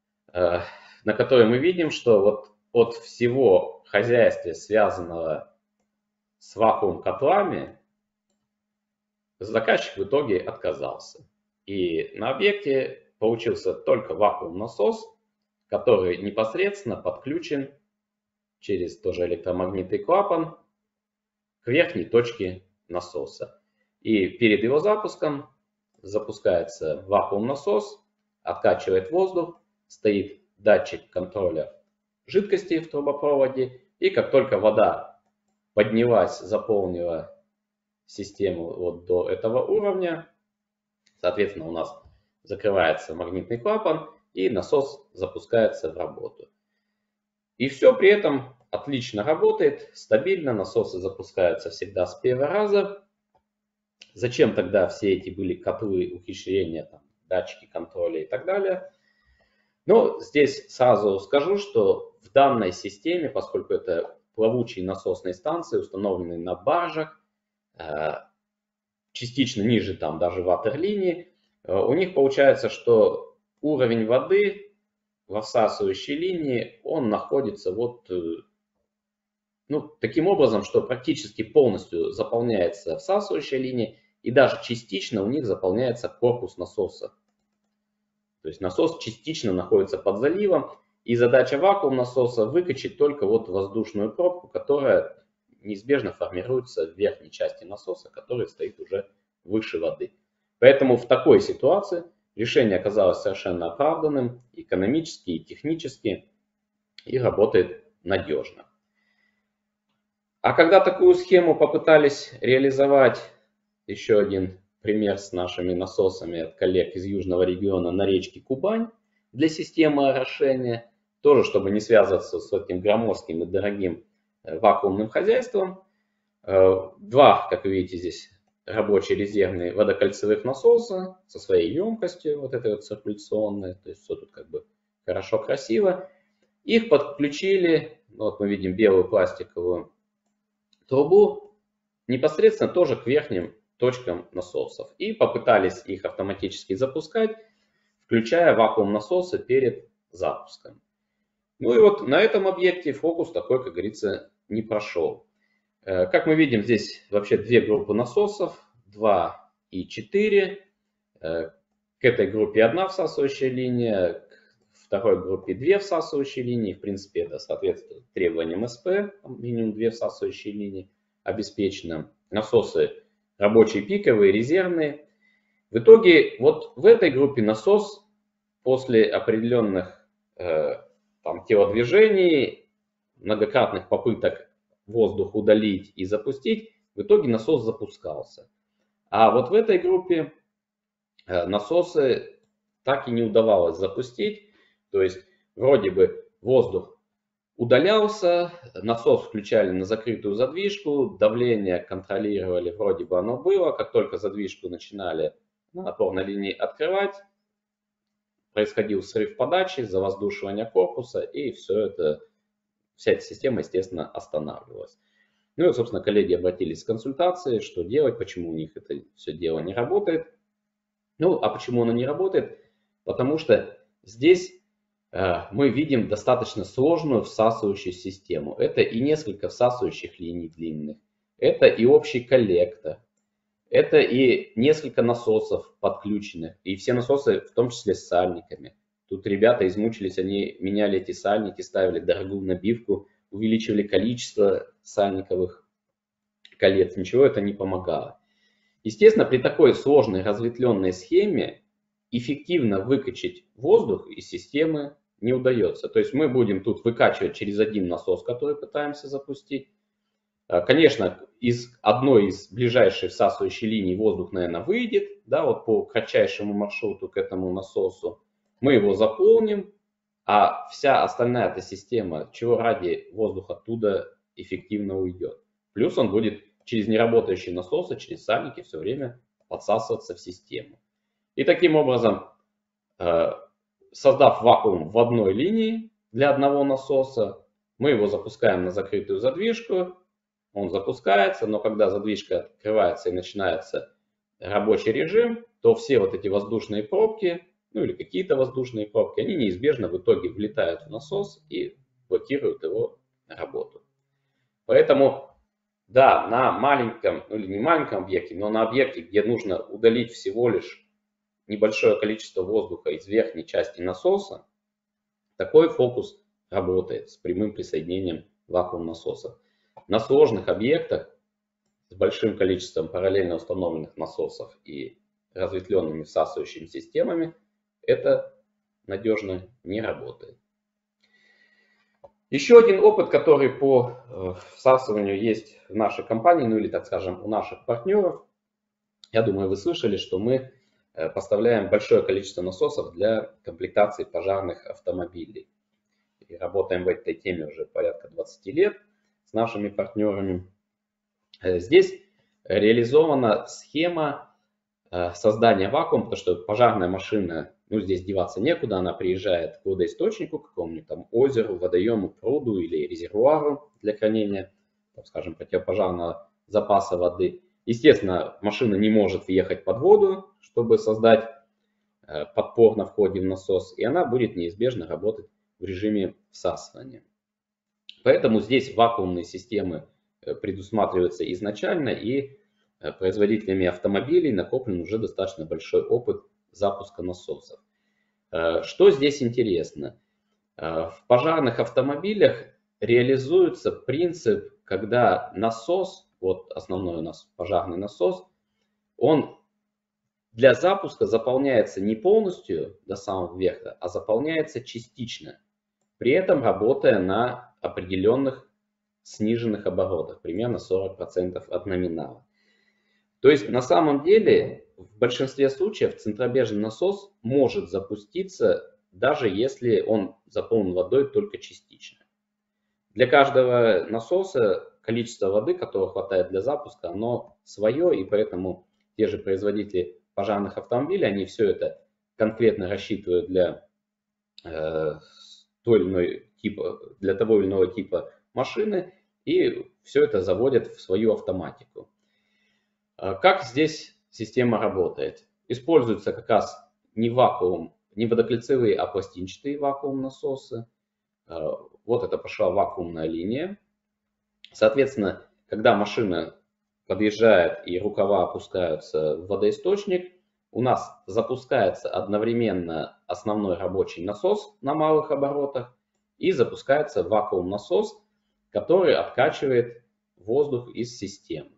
на которой мы видим, что вот от всего хозяйства, связанного с вакуум-котлами, заказчик в итоге отказался. И на объекте получился только вакуум-насос, который непосредственно подключен через тоже электромагнитный клапан к верхней точке насоса. И перед его запуском запускается вакуум-насос, откачивает воздух, стоит датчик контроля жидкости в трубопроводе, и как только вода поднялась, заполнила систему вот до этого уровня, соответственно, у нас закрывается магнитный клапан, и насос запускается в работу. И все при этом отлично работает, стабильно, насосы запускаются всегда с первого раза. Зачем тогда все эти были котлы, ухищрения, там, датчики контроля и так далее? Но здесь сразу скажу, что в данной системе, поскольку это плавучие насосные станции, установленные на баржах, частично ниже там даже ватерлинии, у них получается, что уровень воды во всасывающей линии, он находится вот, ну, таким образом, что практически полностью заполняется всасывающая линия, и даже частично у них заполняется корпус насоса. То есть насос частично находится под заливом, и задача вакуум-насоса выкачать только вот воздушную пробку, которая неизбежно формируется в верхней части насоса, который стоит уже выше воды. Поэтому в такой ситуации решение оказалось совершенно оправданным, экономически и технически, и работает надежно. А когда такую схему попытались реализовать, еще один пример с нашими насосами от коллег из южного региона на речке Кубань для системы орошения, тоже чтобы не связываться с этим громоздким и дорогим вакуумным хозяйством. Два, как вы видите здесь, рабочие резервные водокольцевых насоса со своей емкостью, вот этой вот циркуляционной, то есть все тут как бы хорошо, красиво. Их подключили, вот мы видим белую пластиковую трубу, непосредственно тоже к верхним точкам насосов. И попытались их автоматически запускать, включая вакуум насоса перед запуском. Ну и вот на этом объекте фокус такой, как говорится, не прошел. Как мы видим, здесь вообще две группы насосов, 2 и 4. К этой группе одна всасывающая линия, к второй группе две всасывающие линии. В принципе, это соответствует требованиям СП, минимум две всасывающие линии обеспечены. Насосы рабочие, пиковые, резервные. В итоге вот в этой группе насос после определенных там, телодвижений, многократных попыток воздух удалить и запустить, в итоге насос запускался. А вот в этой группе насосы так и не удавалось запустить. То есть вроде бы воздух удалялся, насос включали на закрытую задвижку, давление контролировали, вроде бы оно было. Как только задвижку начинали на напорной линии открывать, происходил срыв подачи, завоздушивание корпуса, и вся эта система, естественно, останавливалась. Ну и, собственно, коллеги обратились с консультацией, что делать, почему у них это все дело не работает. Ну, а почему оно не работает? Потому что здесь мы видим достаточно сложную всасывающую систему. Это и несколько всасывающих линий длинных, это и общий коллектор, это и несколько насосов подключенных, и все насосы в том числе с сальниками. Тут ребята измучились, они меняли эти сальники, ставили дорогую набивку, увеличивали количество сальниковых колец. Ничего это не помогало. Естественно, при такой сложной разветвленной схеме эффективно выкачать воздух из системы не удается. То есть мы будем тут выкачивать через один насос, который пытаемся запустить. Конечно, из одной из ближайших всасывающей линий воздух, наверное, выйдет, да, вот по кратчайшему маршруту к этому насосу. Мы его заполним, а вся остальная эта система, чего ради, воздух оттуда эффективно уйдет. Плюс он будет через неработающие насосы, через сальники все время подсасываться в систему. И таким образом создав вакуум в одной линии для одного насоса, мы его запускаем на закрытую задвижку, он запускается, но когда задвижка открывается и начинается рабочий режим, то все вот эти воздушные пробки, ну или какие-то воздушные пробки, они неизбежно в итоге влетают в насос и блокируют его работу. Поэтому, да, на маленьком, ну или не маленьком объекте, но на объекте, где нужно удалить всего лишь небольшое количество воздуха из верхней части насоса, такой фокус работает с прямым присоединением вакуум-насоса. На сложных объектах с большим количеством параллельно установленных насосов и разветвленными всасывающими системами это надежно не работает. Еще один опыт, который по всасыванию есть в нашей компании, ну или, так скажем, у наших партнеров. Я думаю, вы слышали, что мы поставляем большое количество насосов для комплектации пожарных автомобилей. И работаем в этой теме уже порядка 20 лет с нашими партнерами. Здесь реализована схема создания вакуума, потому что пожарная машина, ну здесь деваться некуда, она приезжает к водоисточнику, к какому-нибудь там озеру, водоему, пруду или резервуару для хранения, так скажем, противопожарного запаса воды. Естественно, машина не может въехать под воду, чтобы создать подпор на входе в насос, и она будет неизбежно работать в режиме всасывания. Поэтому здесь вакуумные системы предусматриваются изначально, и производителями автомобилей накоплен уже достаточно большой опыт запуска насосов. Что здесь интересно? В пожарных автомобилях реализуется принцип, когда насос, вот основной у нас пожарный насос, он для запуска заполняется не полностью до самого верха, а заполняется частично, при этом работая на определенных сниженных оборотах, примерно 40% от номинала. То есть на самом деле в большинстве случаев центробежный насос может запуститься, даже если он заполнен водой только частично. Для каждого насоса количество воды, которого хватает для запуска, оно свое, и поэтому те же производители пожарных автомобилей, они все это конкретно рассчитывают для того или иного типа машины, и все это заводят в свою автоматику. Как здесь система работает? Используются как раз не вакуум, не водокольцевые, а пластинчатые вакуум-насосы. Вот это пошла вакуумная линия. Соответственно, когда машина подъезжает и рукава опускаются в водоисточник, у нас запускается одновременно основной рабочий насос на малых оборотах и запускается вакуум-насос, который откачивает воздух из системы.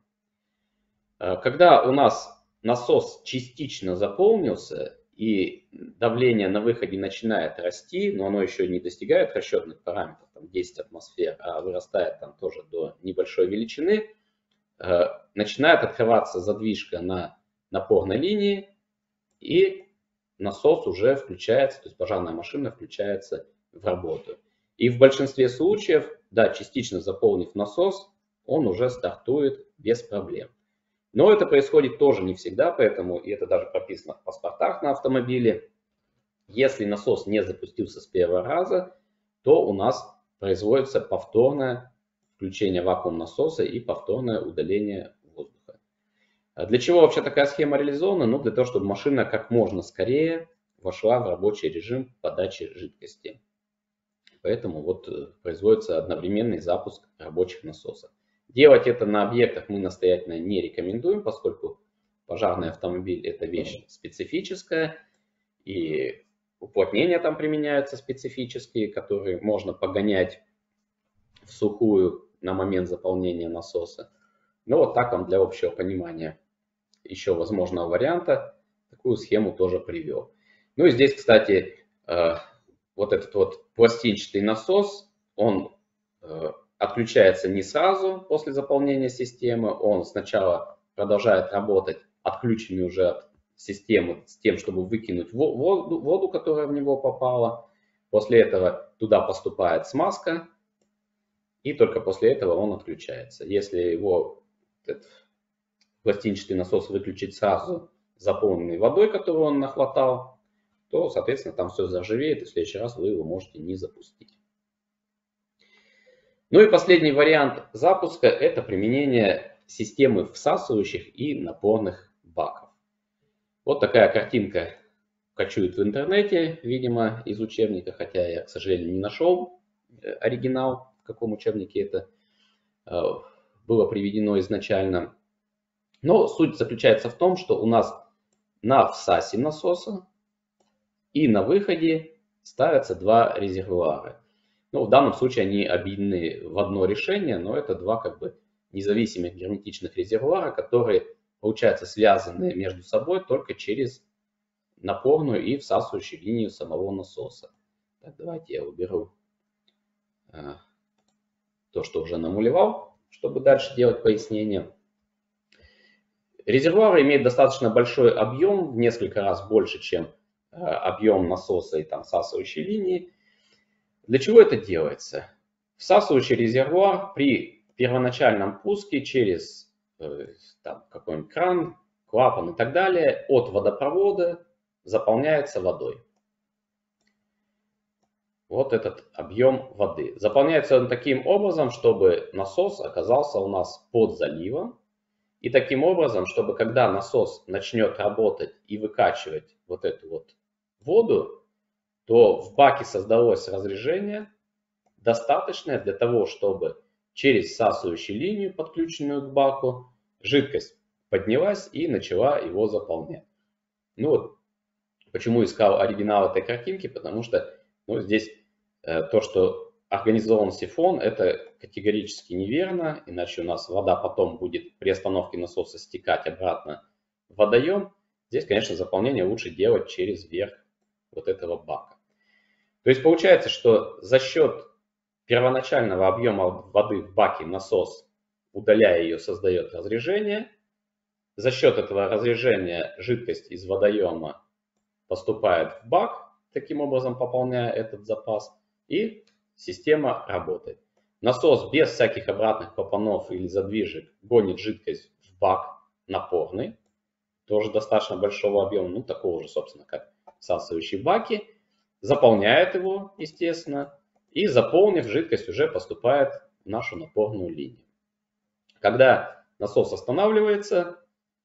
Когда у нас насос частично заполнился и давление на выходе начинает расти, но оно еще не достигает расчетных параметров, там 10 атмосфер, а вырастает там тоже до небольшой величины, начинает открываться задвижка на напорной линии, и насос уже включается, то есть пожарная машина включается в работу. И в большинстве случаев, да, частично заполнив насос, он уже стартует без проблем. Но это происходит тоже не всегда, поэтому, и это даже прописано в паспортах на автомобиле, если насос не запустился с первого раза, то у нас производится повторное включение вакуум-насоса и повторное удаление воздуха. Для чего вообще такая схема реализована? Ну, для того, чтобы машина как можно скорее вошла в рабочий режим подачи жидкости. Поэтому вот производится одновременный запуск рабочих насосов. Делать это на объектах мы настоятельно не рекомендуем, поскольку пожарный автомобиль это вещь специфическая, и уплотнения там применяются специфические, которые можно погонять в сухую на момент заполнения насоса. Но вот так вам для общего понимания еще возможного варианта такую схему тоже привел. Ну и здесь, кстати, вот этот вот пластинчатый насос, он отключается не сразу после заполнения системы, он сначала продолжает работать отключенный уже от системы с тем, чтобы выкинуть воду, которая в него попала. После этого туда поступает смазка, и только после этого он отключается. Если его этот пластинчатый насос выключить сразу, заполненный водой, которую он нахватал, то, соответственно, там все заржавеет, и в следующий раз вы его можете не запустить. Ну и последний вариант запуска – это применение системы всасывающих и напорных баков. Вот такая картинка кочует в интернете, видимо, из учебника, хотя я, к сожалению, не нашел оригинал, в каком учебнике это было приведено изначально. Но суть заключается в том, что у нас на всасе насоса и на выходе ставятся два резервуара. Ну, в данном случае они объединены в одно решение, но это два как бы независимых герметичных резервуара, которые, получается, связаны между собой только через напорную и всасывающую линию самого насоса. Так, давайте я уберу то, что уже намулевал, чтобы дальше делать пояснение. Резервуар имеет достаточно большой объем, в несколько раз больше, чем объем насоса и там всасывающей линии. Для чего это делается? Всасывающий резервуар при первоначальном пуске через какой-нибудь кран, клапан и так далее от водопровода заполняется водой. Вот этот объем воды. Заполняется он таким образом, чтобы насос оказался у нас под заливом. И таким образом, чтобы когда насос начнет работать и выкачивать вот эту вот воду, то в баке создалось разрежение, достаточное для того, чтобы через всасывающую линию, подключенную к баку, жидкость поднялась и начала его заполнять. Ну вот, почему искал оригинал этой картинки, потому что здесь то, что организован сифон, это категорически неверно, иначе у нас вода потом будет при остановке насоса стекать обратно в водоем. Здесь, конечно, заполнение лучше делать через верх вот этого бака. То есть получается, что за счет первоначального объема воды в баке насос, удаляя ее, создает разрежение. За счет этого разрежения жидкость из водоема поступает в бак, таким образом пополняя этот запас, и система работает. Насос без всяких обратных клапанов или задвижек гонит жидкость в бак напорный, тоже достаточно большого объема, такого же, собственно, как всасывающие баки, заполняет его, естественно, и заполнив, жидкость уже поступает в нашу напорную линию. Когда насос останавливается,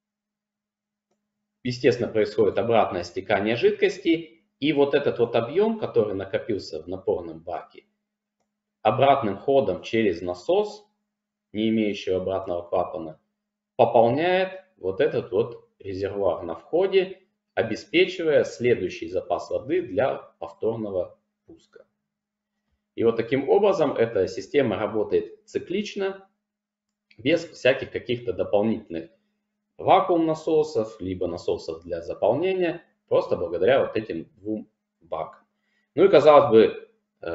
естественно, происходит обратное стекание жидкости, и вот этот вот объем, который накопился в напорном баке, обратным ходом через насос, не имеющий обратного клапана, пополняет вот этот вот резервуар на входе, обеспечивая следующий запас воды для повторного пуска. И вот таким образом эта система работает циклично, без всяких каких-то дополнительных вакуум насосов, либо насосов для заполнения, просто благодаря вот этим двум бакам. Ну и, казалось бы,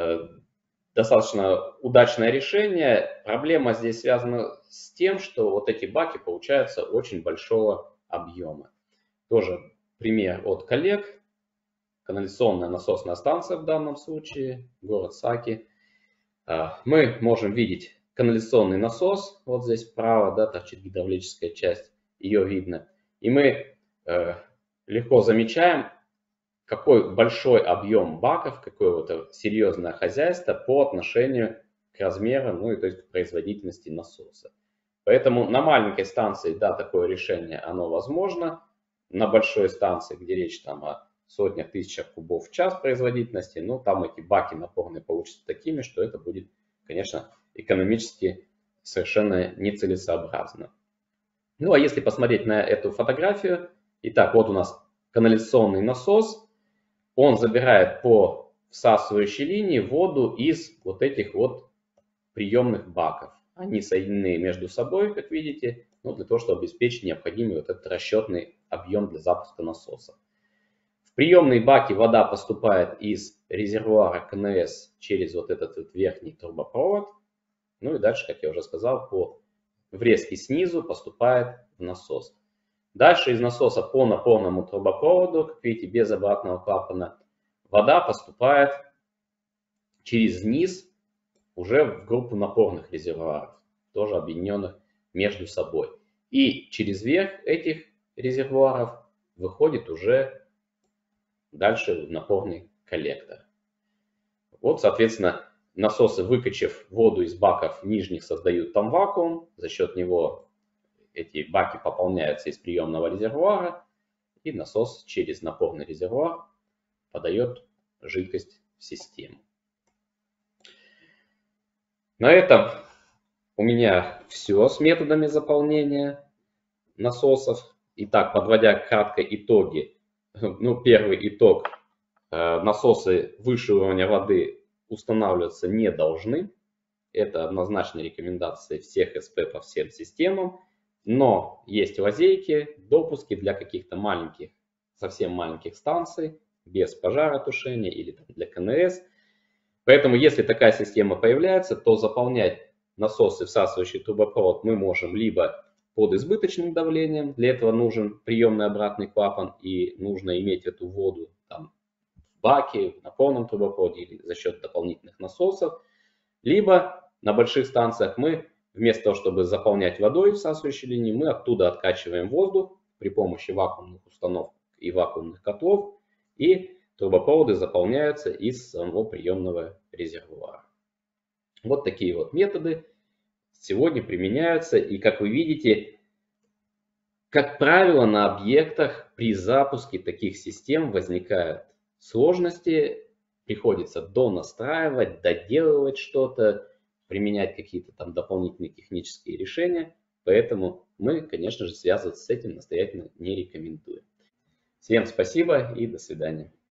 достаточно удачное решение. Проблема здесь связана с тем, что вот эти баки получаются очень большого объема. Тоже пример от коллег. Канализационная насосная станция в данном случае, город Саки. Мы можем видеть канализационный насос, вот здесь справа, да, торчит гидравлическая часть, ее видно. И мы легко замечаем, какой большой объем баков, какое вот серьезное хозяйство по отношению к размеру, то есть к производительности насоса. Поэтому на маленькой станции, да, такое решение, оно возможно. На большой станции, где речь там о сотнях, тысячах кубов в час производительности, там эти баки напорные получатся такими, что это будет, конечно, экономически совершенно нецелесообразно. Ну а если посмотреть на эту фотографию, итак, вот у нас канализационный насос, он забирает по всасывающей линии воду из вот этих вот приемных баков. Они соединены между собой, как видите, для того, чтобы обеспечить необходимый вот этот расчетный объем для запуска насоса. В приемные баки вода поступает из резервуара КНС через вот этот вот верхний трубопровод. Ну и дальше, как я уже сказал, по врезке снизу поступает в насос. Дальше из насоса по напорному трубопроводу, как видите, без обратного клапана, вода поступает через низ уже в группу напорных резервуаров, тоже объединенных между собой. И через верх этих резервуаров выходит уже дальше в напорный коллектор. Вот, соответственно, насосы, выкачав воду из баков нижних, создают там вакуум. За счет него эти баки пополняются из приемного резервуара. И насос через напорный резервуар подает жидкость в систему. На этом у меня все с методами заполнения насосов. Итак, подводя кратко итоги. Первый итог. Насосы выше уровня воды устанавливаться не должны. Это однозначная рекомендация всех СП по всем системам. Но есть лазейки, допуски для каких-то маленьких, совсем маленьких станций, без пожаротушения или для КНС. Поэтому, если такая система появляется, то заполнять насосы, всасывающий трубопровод, мы можем либо под избыточным давлением, для этого нужен приемный обратный клапан, и нужно иметь эту воду там, в баке, на полном трубопроводе или за счет дополнительных насосов, либо на больших станциях мы вместо того, чтобы заполнять водой всасывающей линии, мы оттуда откачиваем воздух при помощи вакуумных установок и вакуумных котлов, и трубопроводы заполняются из самого приемного резервуара. Вот такие вот методы сегодня применяются. И как вы видите, как правило, на объектах при запуске таких систем возникают сложности. Приходится донастраивать, доделывать что-то, применять какие-то там дополнительные технические решения. Поэтому мы, конечно же, связываться с этим настоятельно не рекомендуем. Всем спасибо и до свидания.